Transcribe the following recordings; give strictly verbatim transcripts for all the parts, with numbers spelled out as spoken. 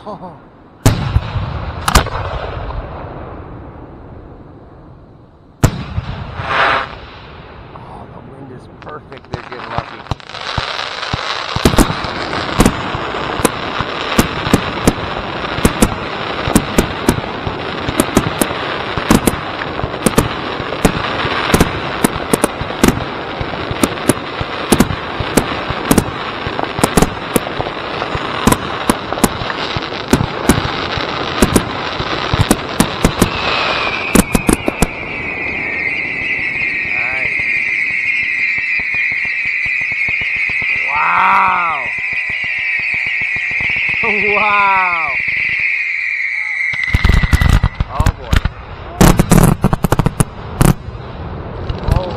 Oh. Oh, the wind is perfect. They're getting lucky. Wow! Wow! Oh boy. Oh.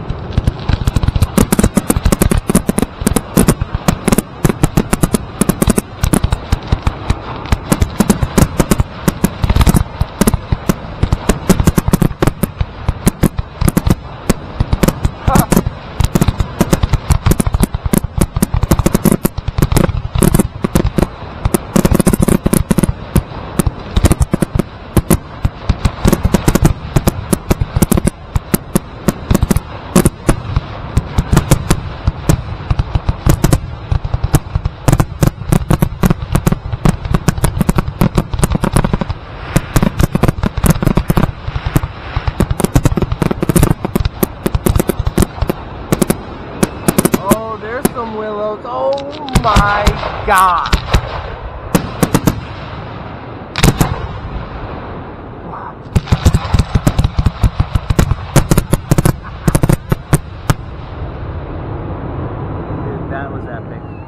There's some willows. Oh my God. Dude, that was epic.